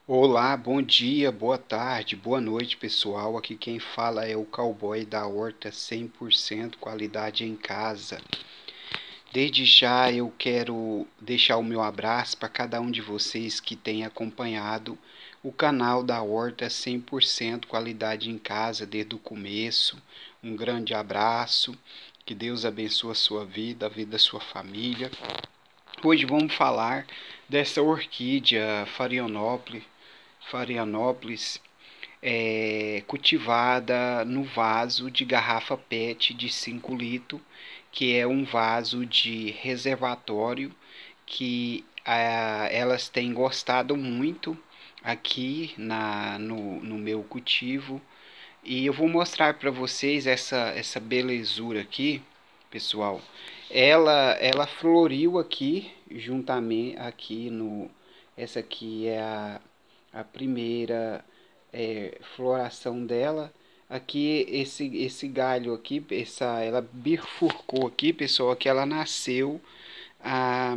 Olá, bom dia, boa tarde, boa noite, pessoal. Aqui quem fala é o cowboy da Horta 100% qualidade em casa. Desde já eu quero deixar o meu abraço para cada um de vocês que tem acompanhado o canal da Horta 100% qualidade em casa desde o começo. Um grande abraço, que Deus abençoe a sua vida, a vida da sua família. Hoje vamos falar dessa orquídea Pharianopsis, cultivada no vaso de garrafa PET de 5 litros, que é um vaso de reservatório que elas têm gostado muito aqui no meu cultivo. E eu vou mostrar para vocês essa belezura aqui, pessoal. Ela floriu aqui juntamente aqui no essa aqui é a primeira floração dela. Aqui esse galho aqui, ela bifurcou aqui, pessoal, que ela nasceu a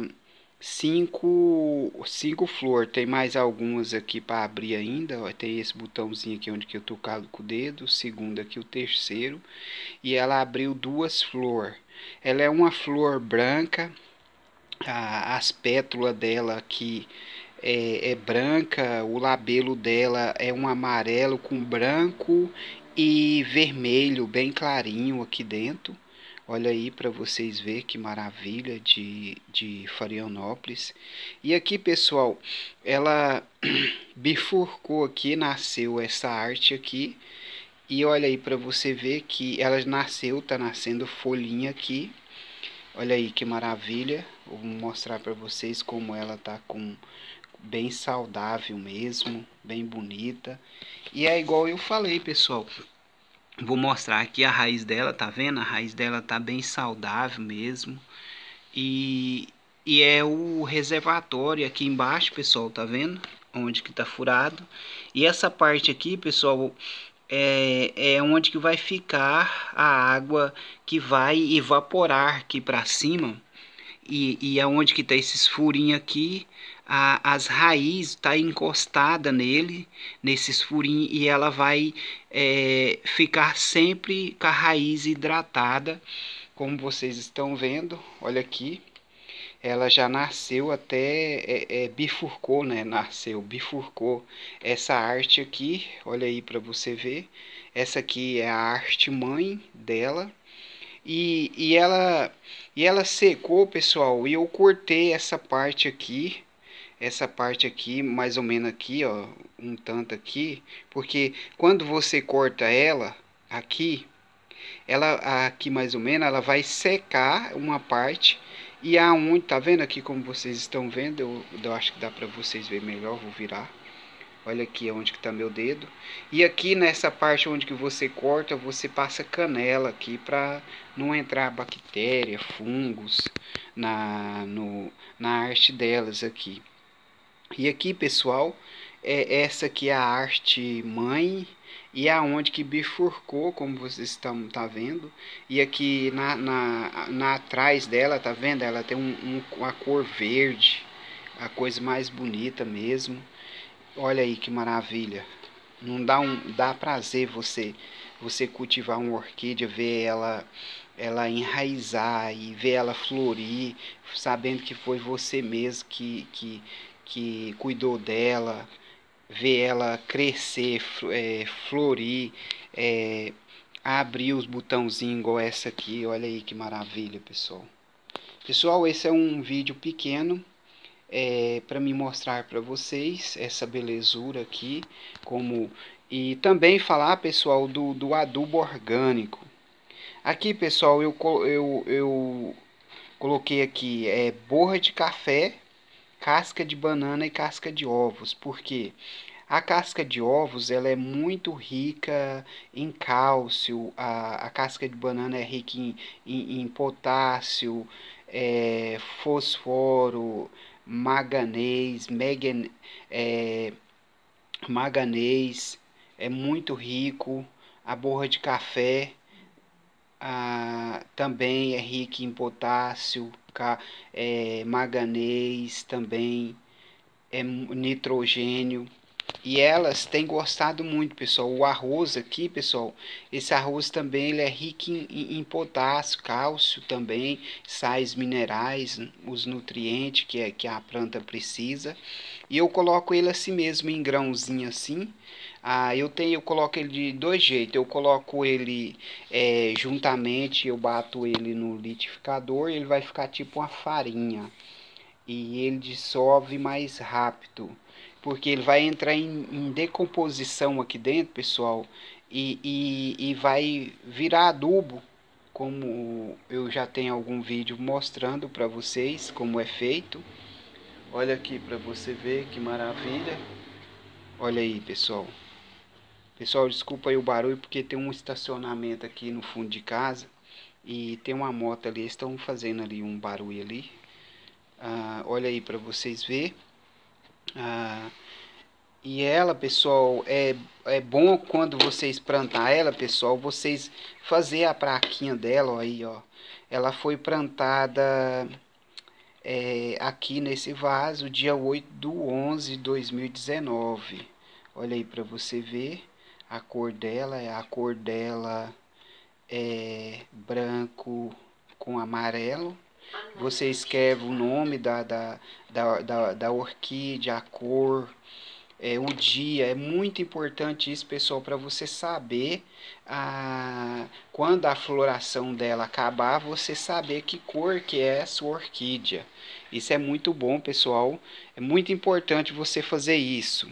cinco flor. Tem mais algumas aqui para abrir ainda, ó. Tem esse botãozinho aqui onde que eu tô com o dedo, o segundo aqui, o terceiro, e ela abriu duas flor. Ela é uma flor branca, as pétalas dela aqui é branca, o labelo dela é um amarelo com branco e vermelho bem clarinho aqui dentro. Olha aí para vocês verem que maravilha de Florianópolis. E aqui, pessoal, ela bifurcou aqui, nasceu essa arte aqui. E olha aí para você ver que ela nasceu, tá nascendo folhinha aqui. Olha aí que maravilha. Vou mostrar para vocês como ela tá com bem saudável mesmo, bem bonita. E é igual eu falei, pessoal. Vou mostrar aqui a raiz dela, tá vendo? A raiz dela tá bem saudável mesmo. E, e é o reservatório aqui embaixo, pessoal, tá vendo? Onde que tá furado. E essa parte aqui, pessoal, é onde que vai ficar a água que vai evaporar aqui para cima. E aonde que tá esses furinhos aqui, as raízes tá encostada nele, nesses furinhos, e ela vai ficar sempre com a raiz hidratada, como vocês estão vendo. Olha aqui, ela já nasceu até, bifurcou, né? Nasceu, bifurcou essa arte aqui, olha aí para você ver. Essa aqui é a arte mãe dela. E, e ela e ela secou, pessoal, e eu cortei essa parte aqui, mais ou menos aqui, ó, um tanto aqui, porque quando você corta ela aqui, ela aqui mais ou menos, ela vai secar uma parte e aonde, tá vendo aqui como vocês estão vendo, eu acho que dá para vocês ver melhor, vou virar. Olha aqui onde que está meu dedo. E aqui nessa parte onde que você corta, você passa canela aqui para não entrar bactéria, fungos na, no, na arte delas aqui. E aqui, pessoal, essa aqui é a arte mãe e aonde que bifurcou, como vocês estão tá vendo. E aqui na atrás dela, tá vendo? Ela tem uma cor verde, a coisa mais bonita mesmo. Olha aí que maravilha. Não dá prazer você cultivar uma orquídea, ver ela enraizar e ver ela florir, sabendo que foi você mesmo que cuidou dela, ver ela crescer, florir, é, abrir os botãozinhos igual essa aqui. Olha aí que maravilha, pessoal. Pessoal, esse é um vídeo pequeno para me mostrar para vocês essa belezura aqui, como e também falar, pessoal, do adubo orgânico. Aqui, pessoal, eu coloquei aqui borra de café, casca de banana e casca de ovos. Porque a casca de ovos ela é muito rica em cálcio, a casca de banana é rica em potássio, fósforo, manganês, é, manganês, é muito rico. A borra de café também é rica em potássio, manganês também, nitrogênio. E elas têm gostado muito, pessoal. O arroz aqui, pessoal, esse arroz também ele é rico em potássio, cálcio também, sais minerais, os nutrientes que a planta precisa. E eu coloco ele assim mesmo, em grãozinho assim. Eu coloco ele de dois jeitos. Eu coloco ele juntamente, eu bato ele no liquidificador, ele vai ficar tipo uma farinha. E ele dissolve mais rápido, porque ele vai entrar em decomposição aqui dentro, pessoal, e vai virar adubo, como eu já tenho algum vídeo mostrando para vocês como é feito. Olha aqui para você ver que maravilha. Olha aí, pessoal. Pessoal, desculpa aí o barulho, porque tem um estacionamento aqui no fundo de casa e tem uma moto ali, eles estão fazendo ali um barulho ali. Olha aí para vocês verem. Ah, e ela, pessoal, é bom quando vocês plantar ela, pessoal, vocês fazer a praquinha dela, ó, aí, ó. Ela foi plantada aqui nesse vaso, dia 8/11/2019. Olha aí para você ver a cor dela. A cor dela é branco com amarelo. Você escreve o nome da orquídea, a cor, o dia. É muito importante isso, pessoal, para você saber quando a floração dela acabar, você saber que cor que é a sua orquídea. Isso é muito bom, pessoal. É muito importante você fazer isso.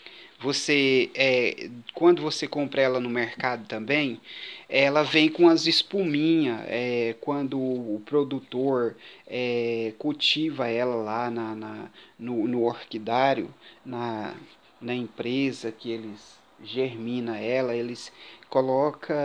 Quando você compra ela no mercado também, ela vem com as espuminhas. Quando o produtor cultiva ela lá no orquidário, na empresa que eles germina ela, eles colocam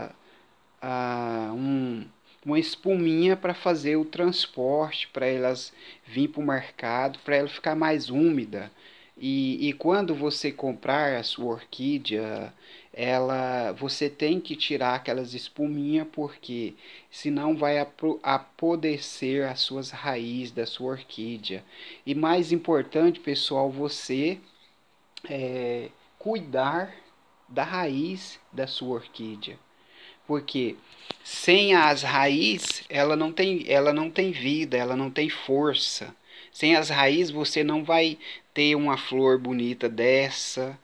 uma espuminha para fazer o transporte, para elas vir para o mercado, para ela ficar mais úmida. E quando você comprar a sua orquídea, você tem que tirar aquelas espuminhas, porque senão vai apodrecer as suas raízes da sua orquídea. E mais importante, pessoal, você cuidar da raiz da sua orquídea. Porque sem as raízes, ela não tem vida, ela não tem força. Sem as raízes, você não vai ter uma flor bonita dessa,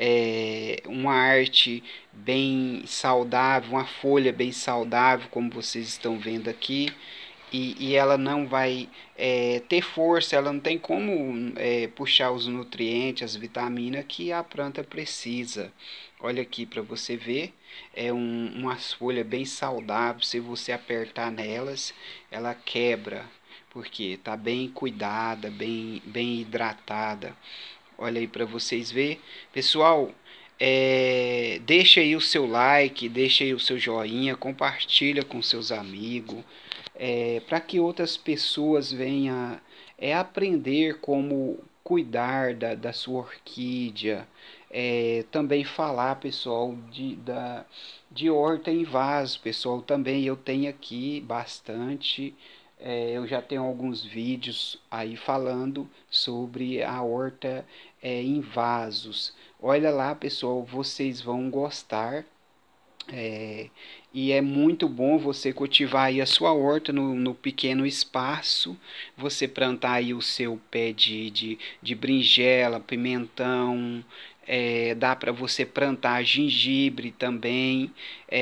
uma arte bem saudável, uma folha bem saudável, como vocês estão vendo aqui. E ela não vai ter força, ela não tem como puxar os nutrientes, as vitaminas que a planta precisa. Olha aqui para você ver, umas folhas bem saudáveis. Se você apertar nelas, ela quebra, porque está bem cuidada, bem hidratada. Olha aí para vocês ver, pessoal. Deixa aí o seu like, deixa aí o seu joinha, compartilha com seus amigos, para que outras pessoas venham aprender como cuidar da sua orquídea. Também falar, pessoal, de horta em vaso, pessoal. Também eu tenho aqui bastante. Eu já tenho alguns vídeos aí falando sobre a horta em vasos. Olha lá, pessoal, vocês vão gostar. É, e é muito bom você cultivar aí a sua horta no pequeno espaço, você plantar aí o seu pé de berinjela, pimentão, dá para você plantar gengibre também,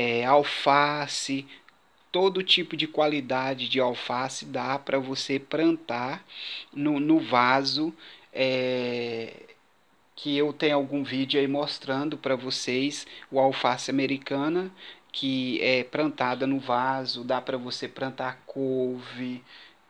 alface, todo tipo de qualidade de alface dá para você plantar no vaso. é, que eu tenho algum vídeo aí mostrando para vocês o alface americana, que é plantada no vaso. Dá para você plantar couve,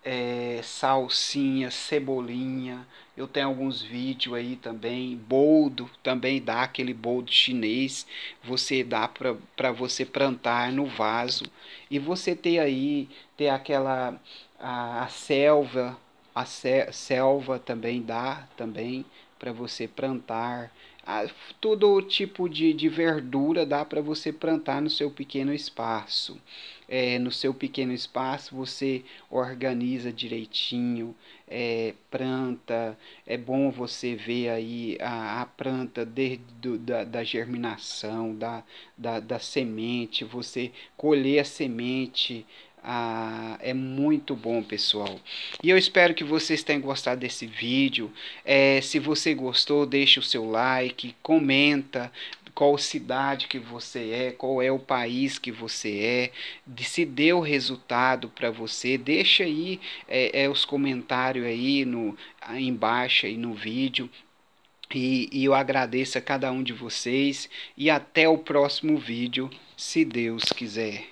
salsinha, cebolinha. Eu tenho alguns vídeos aí também. Boldo também dá, aquele boldo chinês, você dá para você plantar no vaso. E você ter aquela a selva, A selva também dá também para você plantar. Todo tipo de verdura dá para você plantar no seu pequeno espaço. No seu pequeno espaço você organiza direitinho, planta. É bom você ver aí a planta desde da germinação, da semente, você colher a semente. É muito bom, pessoal. E eu espero que vocês tenham gostado desse vídeo. Se você gostou, deixe o seu like, comenta qual cidade que você é, qual é o país que você é, se deu resultado para você. Deixa aí os comentários aí aí embaixo aí no vídeo. E eu agradeço a cada um de vocês e até o próximo vídeo, se Deus quiser.